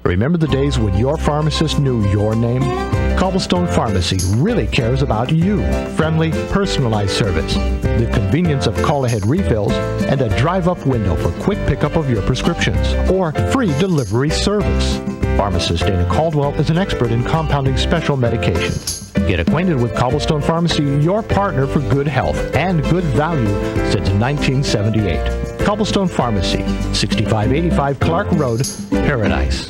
Remember the days when your pharmacist knew your name? Cobblestone Pharmacy really cares about you. Friendly, personalized service, the convenience of call-ahead refills, and a drive-up window for quick pickup of your prescriptions, or free delivery service. Pharmacist Dana Caldwell is an expert in compounding special medications. Get acquainted with Cobblestone Pharmacy, your partner for good health and good value since 1978. Cobblestone Pharmacy, 6585 Clark Road, Paradise.